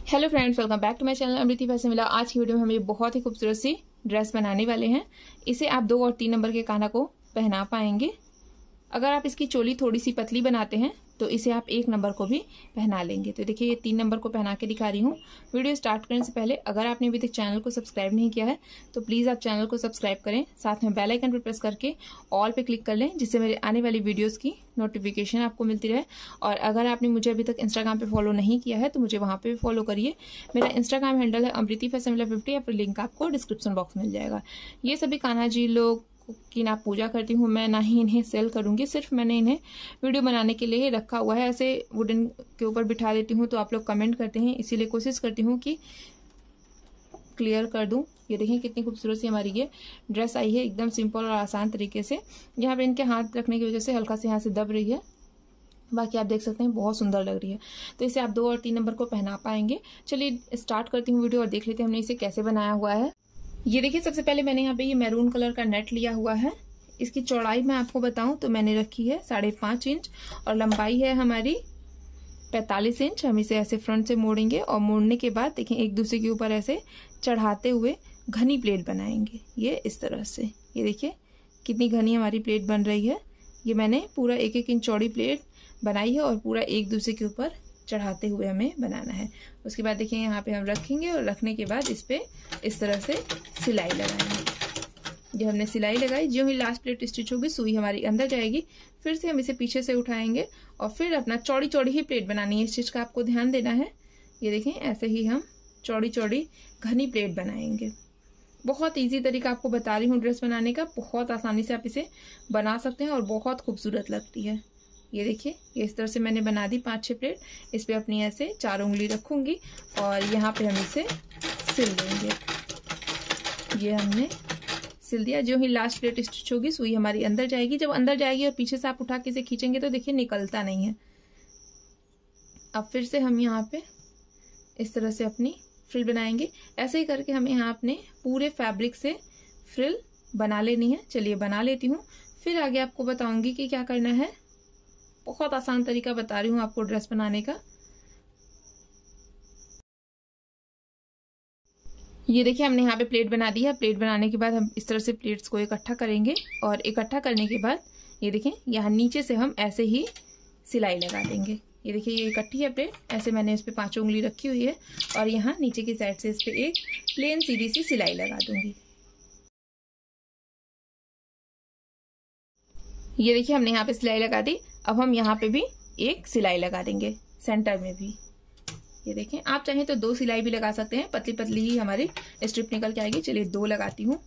Hello friends, welcome back to my channel Amriti fashion villa. आज की video में हम ये बहुत ही खूबसूरत सी ड्रेस बनाने वाले हैं। इसे आप 2 और 3 नंबर के काना को पहना पाएंगे। अगर आप इसकी चोली थोड़ी सी पतली बनाते हैं तो इसे आप 1 नंबर को भी पहना लेंगे। तो देखिए, ये 3 नंबर को पहना के दिखा रही हूँ। वीडियो स्टार्ट करने से पहले अगर आपने अभी तक चैनल को सब्सक्राइब नहीं किया है तो प्लीज़ आप चैनल को सब्सक्राइब करें, साथ में बेल आइकन पर प्रेस करके ऑल पे क्लिक कर लें, जिससे मेरे आने वाली वीडियोस की नोटिफिकेशन आपको मिलती रहे। और अगर आपने मुझे अभी तक इंस्टाग्राम पे फॉलो नहीं किया है तो मुझे वहाँ पे भी फॉलो करिए। मेरा इंस्टाग्राम हैंडल है अमृति फैशन विला 50, या फिर लिंक आपको डिस्क्रिप्शन बॉक्स में मिल जाएगा। ये सभी कान्हा जी लोग की ना पूजा करती हूँ मैं, ना ही इन्हें सेल करूंगी। सिर्फ मैंने इन्हें वीडियो बनाने के लिए रखा हुआ है। ऐसे वुडन के ऊपर बिठा देती हूँ तो आप लोग कमेंट करते हैं, इसीलिए कोशिश करती हूँ कि क्लियर कर दूं। ये देखिए कितनी खूबसूरत सी हमारी ये ड्रेस आई है, एकदम सिंपल और आसान तरीके से। यहाँ पे इनके हाथ रखने की वजह से हल्का से यहाँ से दब रही है, बाकी आप देख सकते हैं बहुत सुंदर लग रही है। तो इसे आप 2 और 3 नंबर को पहना पाएंगे। चलिए स्टार्ट करती हूँ वीडियो और देख लेते हैं हमने इसे कैसे बनाया हुआ है। ये देखिए, सबसे पहले मैंने यहाँ पे ये मैरून कलर का नेट लिया हुआ है। इसकी चौड़ाई मैं आपको बताऊं तो मैंने रखी है 5.5 इंच और लंबाई है हमारी 45 इंच। हम इसे ऐसे फ्रंट से मोड़ेंगे और मोड़ने के बाद देखिए एक दूसरे के ऊपर ऐसे चढ़ाते हुए घनी प्लेट बनाएंगे, ये इस तरह से। ये देखिए कितनी घनी हमारी प्लेट बन रही है। ये मैंने पूरा 1-1 इंच चौड़ी प्लेट बनाई है और पूरा एक दूसरे के ऊपर चढ़ाते हुए हमें बनाना है। उसके बाद देखिए यहाँ पे हम रखेंगे और रखने के बाद इस पे इस तरह से सिलाई लगाएंगे। जो हमने सिलाई लगाई, जो ही लास्ट प्लेट स्टिच होगी सुई हमारी अंदर जाएगी। फिर से हम इसे पीछे से उठाएंगे और फिर अपना चौड़ी चौड़ी ही प्लेट बनानी है। इस चीज का आपको ध्यान देना है। ये देखें, ऐसे ही हम चौड़ी चौड़ी घनी प्लेट बनाएंगे। बहुत ईजी तरीका आपको बता रही हूँ ड्रेस बनाने का। बहुत आसानी से आप इसे बना सकते हैं और बहुत खूबसूरत लगती है। ये देखिए, ये इस तरह से मैंने बना दी 5-6 प्लेट। इस पे अपनी ऐसे 4 उंगली रखूंगी और यहाँ पे हम इसे सिल देंगे। ये हमने सिल दिया। जो ही लास्ट प्लेट स्टिच होगी सुई हमारी अंदर जाएगी। जब अंदर जाएगी और पीछे से आप उठा के इसे खींचेंगे तो देखिए निकलता नहीं है। अब फिर से हम यहाँ पे इस तरह से अपनी फ्रिल बनाएंगे। ऐसे ही करके हमें यहाँ अपने पूरे फैब्रिक से फ्रिल बना लेनी है। चलिए बना लेती हूँ, फिर आगे आपको बताऊंगी कि क्या करना है। बहुत आसान तरीका बता रही हूँ आपको ड्रेस बनाने का। ये देखिए, हमने यहाँ पे प्लेट बना दी है। प्लेट बनाने के बाद हम इस तरह से प्लेट्स को इकट्ठा करेंगे और इकट्ठा करने के बाद ये देखें यहाँ नीचे से हम ऐसे ही सिलाई लगा देंगे। ये देखिए, ये इकट्ठी है प्लेट। ऐसे मैंने इस पे 5 उंगली रखी हुई है और यहाँ नीचे की साइड से इस पे एक प्लेन सीधी सी सिलाई लगा दूंगी। ये देखिए, हमने यहाँ पे सिलाई लगा दी। अब हम यहाँ पे भी एक सिलाई लगा देंगे, सेंटर में भी। ये देखें, आप चाहें तो 2 सिलाई भी लगा सकते हैं। पतली पतली ही हमारी स्ट्रिप निकल के आएगी। चलिए 2 लगाती हूँ।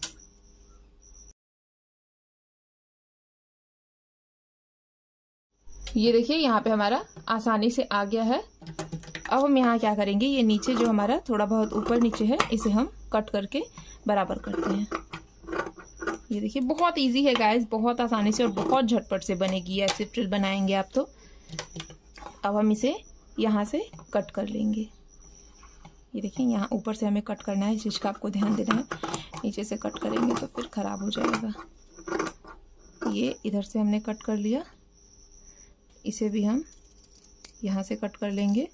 ये देखिए, यहाँ पे हमारा आसानी से आ गया है। अब हम यहाँ क्या करेंगे, ये नीचे जो हमारा थोड़ा बहुत ऊपर नीचे है इसे हम कट करके बराबर करते हैं। ये देखिए, बहुत इजी है गाइस, बहुत आसानी से और बहुत झटपट से बनेगी। ऐसे फ्रिल बनाएंगे आप तो। अब हम इसे यहाँ से कट कर लेंगे। ये देखिए, यहाँ ऊपर से हमें कट करना है, इस चीज का आपको ध्यान देना है। नीचे से कट करेंगे तो फिर खराब हो जाएगा। ये इधर से हमने कट कर लिया, इसे भी हम यहाँ से कट कर लेंगे।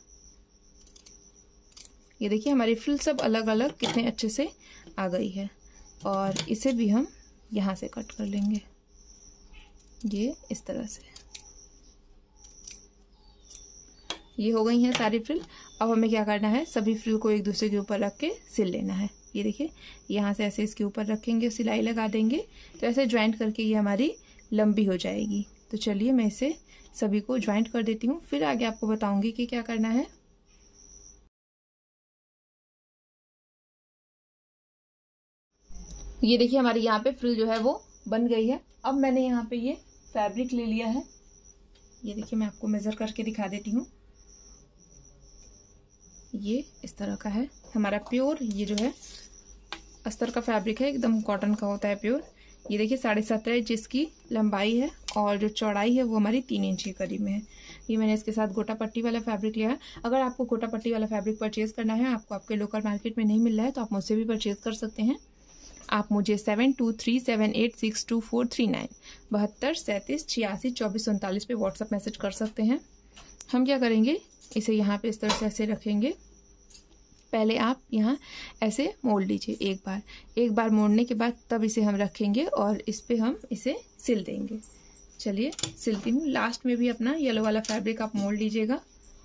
ये देखिए, हमारी फ्रिल सब अलग अलग कितने अच्छे से आ गई है। और इसे भी हम यहाँ से कट कर लेंगे, ये इस तरह से। ये हो गई है सारी फ्रिल। अब हमें क्या करना है, सभी फ्रिल को एक दूसरे के ऊपर रख के सिल लेना है। ये देखिए, यहाँ से ऐसे इसके ऊपर रखेंगे, सिलाई लगा देंगे तो ऐसे ज्वाइंट करके ये हमारी लंबी हो जाएगी। तो चलिए मैं इसे सभी को ज्वाइंट कर देती हूँ, फिर आगे आपको बताऊंगी कि क्या करना है। ये देखिए, हमारी यहाँ पे फ्रिल जो है वो बन गई है। अब मैंने यहाँ पे ये फैब्रिक ले लिया है। ये देखिए, मैं आपको मेजर करके दिखा देती हूँ। ये इस तरह का है हमारा प्योर। ये जो है अस्तर का फैब्रिक है, एकदम कॉटन का होता है प्योर। ये देखिए 7.5 इंच इसकी लंबाई है और जो चौड़ाई है वो हमारी 3 इंच के करीब में है। ये मैंने इसके साथ गोटा पट्टी वाला फैब्रिक लिया है। अगर आपको गोटा पट्टी वाला फैब्रिक परचेज करना है, आपको आपके लोकल मार्केट में नहीं मिल रहा है, तो आप मुझसे भी परचेज कर सकते हैं। आप मुझे 7237862439 72 37 86 24 39 पे व्हाट्सएप मैसेज कर सकते हैं। हम क्या करेंगे, इसे यहाँ पे इस तरह से ऐसे रखेंगे पहले आप यहाँ ऐसे मोड़ लीजिए एक बार मोड़ने के बाद तब इसे हम रखेंगे और इस पे हम इसे सिल देंगे। चलिए सिलती हूँ। लास्ट में भी अपना येलो वाला फैब्रिक आप मोड़ लीजिएगा।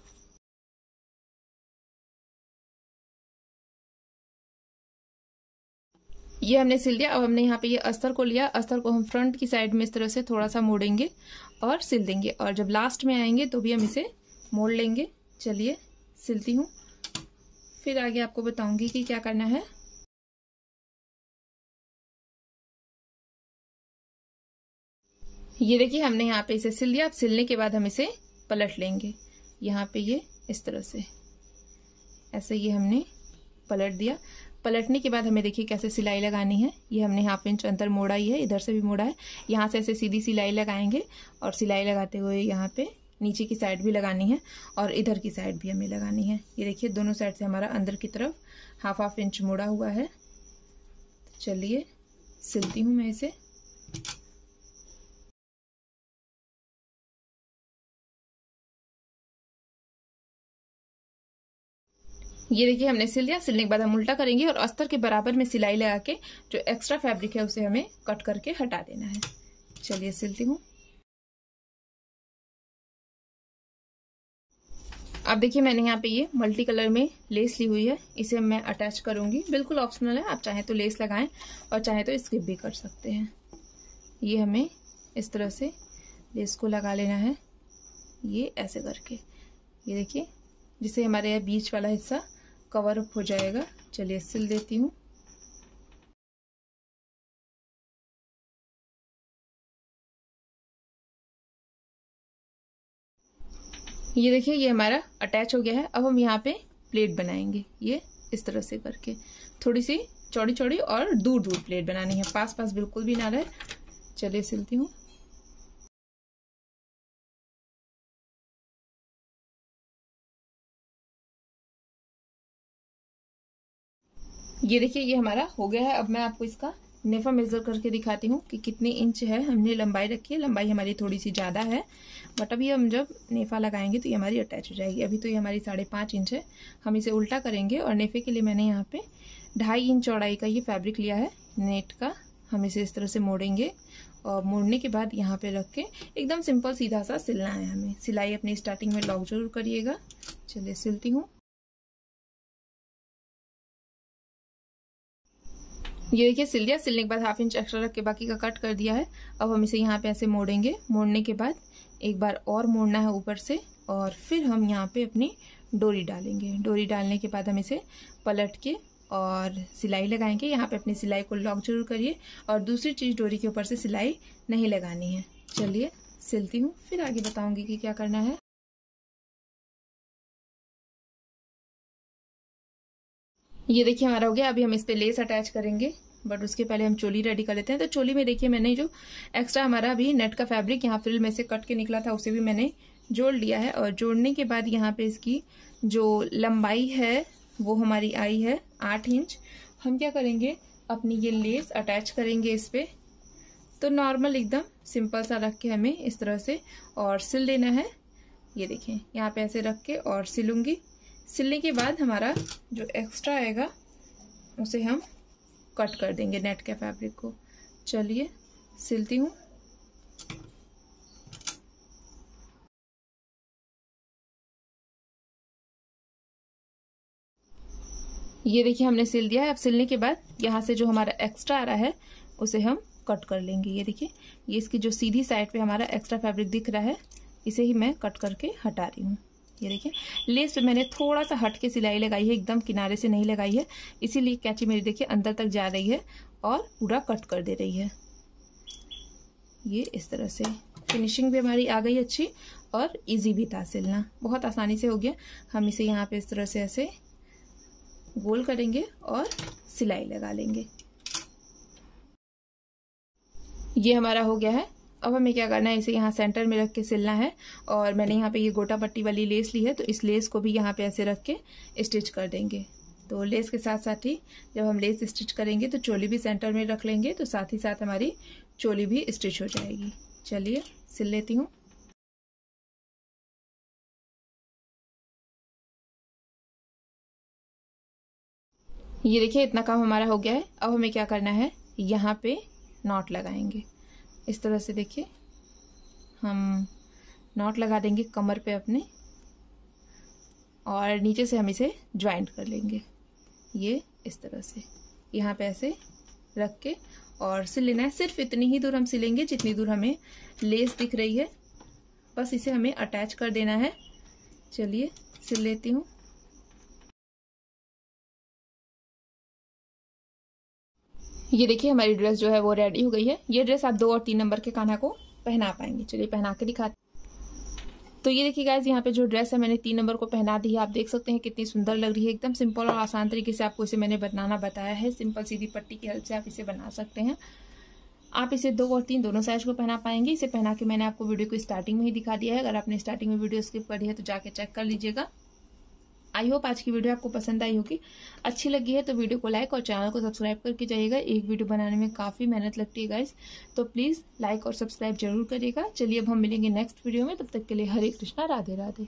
ये हमने सिल दिया। अब हमने यहाँ पे ये अस्तर को लिया, अस्तर को हम फ्रंट की साइड में इस तरह से थोड़ा सा मोड़ेंगे और सिल देंगे, और जब लास्ट में आएंगे तो भी हम इसे मोड़ लेंगे। चलिए सिलती हूँ, फिर आगे आपको बताऊंगी कि क्या करना है। ये देखिए हमने यहाँ पे इसे सिल दिया। अब सिलने के बाद हम इसे पलट लेंगे। यहाँ पे ये इस तरह से ऐसे ये हमने पलट दिया। पलटने के बाद हमें देखिए कैसे सिलाई लगानी है। ये हमने 1/2 इंच अंतर मोड़ा ही है, इधर से भी मोड़ा है। यहाँ से ऐसे सीधी सिलाई लगाएंगे और सिलाई लगाते हुए यहाँ पे नीचे की साइड भी लगानी है और इधर की साइड भी हमें लगानी है। ये देखिए दोनों साइड से हमारा अंदर की तरफ 1/2 इंच मोड़ा हुआ है। चलिए सिलती हूँ मैं इसे। ये देखिए हमने सिल दिया। सिलने के बाद हम उल्टा करेंगे और अस्तर के बराबर में सिलाई लगा के जो एक्स्ट्रा फैब्रिक है उसे हमें कट करके हटा देना है। चलिए सिलती हूँ। अब देखिए मैंने यहाँ पे ये मल्टी कलर में लेस ली हुई है, इसे मैं अटैच करूंगी। बिल्कुल ऑप्शनल है, आप चाहे तो लेस लगाएं और चाहे तो स्किप भी कर सकते हैं। ये हमें इस तरह से लेस को लगा लेना है, ये ऐसे करके। ये देखिए जिससे हमारे यहाँ बीच वाला हिस्सा कवर अप हो जाएगा। चलिए सिल देती हूँ। ये देखिए ये हमारा अटैच हो गया है। अब हम यहाँ पे प्लेट बनाएंगे, ये इस तरह से करके थोड़ी सी चौड़ी चौड़ी और दूर दूर प्लेट बनानी है, पास पास बिल्कुल भी ना रहे। चलिए सिलती हूँ। ये देखिए ये हमारा हो गया है। अब मैं आपको इसका नेफा मेजर करके दिखाती हूँ कि कितने इंच है हमने लंबाई रखी है। लंबाई हमारी थोड़ी सी ज़्यादा है, बट अभी हम जब नेफा लगाएंगे तो ये हमारी अटैच हो जाएगी। अभी तो ये हमारी 5.5 इंच है। हम इसे उल्टा करेंगे और नेफे के लिए मैंने यहाँ पे 2.5 इंच चौड़ाई का ये फैब्रिक लिया है नेट का। हम इसे इस तरह से मोड़ेंगे और मोड़ने के बाद यहाँ पे रख के एकदम सिंपल सीधा सा सिलना है हमें। सिलाई अपनी स्टार्टिंग में लॉक जरूर करिएगा। चलिए सिलती हूँ। ये देखिए सिल दिया। सिलने के बाद 1/2 इंच एक्स्ट्रा रख के बाकी का कट कर दिया है। अब हम इसे यहाँ पे ऐसे मोड़ेंगे। मोड़ने के बाद एक बार और मोड़ना है ऊपर से, और फिर हम यहाँ पे अपनी डोरी डालेंगे। डोरी डालने के बाद हम इसे पलट के और सिलाई लगाएंगे। यहाँ पे अपनी सिलाई को लॉक जरूर करिए, और दूसरी चीज डोरी के ऊपर से सिलाई नहीं लगानी है। चलिए सिलती हूँ, फिर आगे बताऊंगी कि क्या करना है। ये देखिए हमारा हो गया। अभी हम इस पे लेस अटैच करेंगे, बट उसके पहले हम चोली रेडी कर लेते हैं। तो चोली में देखिए मैंने जो एक्स्ट्रा हमारा अभी नेट का फैब्रिक यहाँ फ्रिल में से कट के निकला था उसे भी मैंने जोड़ लिया है, और जोड़ने के बाद यहाँ पे इसकी जो लंबाई है वो हमारी आई है 8 इंच। हम क्या करेंगे, अपनी ये लेस अटैच करेंगे इस पे। तो नॉर्मल एकदम सिंपल सा रख के हमें इस तरह से और सिल देना है। ये देखिए यहाँ पे ऐसे रख के और सिलूंगी। सिलने के बाद हमारा जो एक्स्ट्रा आएगा उसे हम कट कर देंगे नेट के फैब्रिक को। चलिए सिलती हूँ। ये देखिए हमने सिल दिया है। अब सिलने के बाद यहाँ से जो हमारा एक्स्ट्रा आ रहा है उसे हम कट कर लेंगे। ये देखिए ये इसकी जो सीधी साइड पे हमारा एक्स्ट्रा फैब्रिक दिख रहा है इसे ही मैं कट करके हटा रही हूँ। ये देखिए लेस पे मैंने थोड़ा सा हट के सिलाई लगाई है, एकदम किनारे से नहीं लगाई है, इसीलिए कैंची मेरी देखिए अंदर तक जा रही है और पूरा कट कर दे रही है। ये इस तरह से फिनिशिंग भी हमारी आ गई अच्छी, और इजी भी था सिलना, बहुत आसानी से हो गया। हम इसे यहाँ पे इस तरह से ऐसे गोल करेंगे और सिलाई लगा लेंगे। ये हमारा हो गया है। अब हमें क्या करना है, इसे यहाँ सेंटर में रख के सिलना है। और मैंने यहाँ पे ये गोटा पट्टी वाली लेस ली है, तो इस लेस को भी यहाँ पे ऐसे रख के स्टिच कर देंगे। तो लेस के साथ साथ ही जब हम लेस स्टिच करेंगे तो चोली भी सेंटर में रख लेंगे, तो साथ ही साथ हमारी चोली भी स्टिच हो जाएगी। चलिए सिल लेती हूँ। ये देखिए इतना काम हमारा हो गया है। अब हमें क्या करना है, यहाँ पे नॉट लगाएंगे इस तरह से। देखिए हम नॉट लगा देंगे कमर पे अपने, और नीचे से हम इसे ज्वाइंट कर लेंगे ये इस तरह से, यहाँ पे ऐसे रख के और सिल लेना है। सिर्फ इतनी ही दूर हम सिलेंगे जितनी दूर हमें लेस दिख रही है, बस इसे हमें अटैच कर देना है। चलिए सिल लेती हूँ। ये देखिए हमारी ड्रेस जो है वो रेडी हो गई है। ये ड्रेस आप 2 और 3 नंबर के कान्हा को पहना पाएंगे। चलिए पहना के दिखाते। तो ये देखिए गाइज, यहाँ पे जो ड्रेस है मैंने 3 नंबर को पहना दी है। आप देख सकते हैं कितनी सुंदर लग रही है। एकदम सिंपल और आसान तरीके से आपको इसे मैंने बनाना बताया है। सिंपल सीधी पट्टी की हेल्प से आप इसे बना सकते हैं। आप इसे 2 और 3 दोनों साइज को पहना पाएंगे। इसे पहना के मैंने आपको वीडियो को स्टार्टिंग में ही दिखा दिया है। अगर आपने स्टार्टिंग में वीडियो स्किप कर दी है तो जाके चेक कर लीजिएगा। आई होप आज की वीडियो आपको पसंद आई होगी। अच्छी लगी है तो वीडियो को लाइक और चैनल को सब्सक्राइब करके जाइएगा। एक वीडियो बनाने में काफ़ी मेहनत लगती है गाइस, तो प्लीज़ लाइक और सब्सक्राइब जरूर करिएगा। चलिए अब हम मिलेंगे नेक्स्ट वीडियो में। तब तक के लिए हरे कृष्णा, राधे राधे।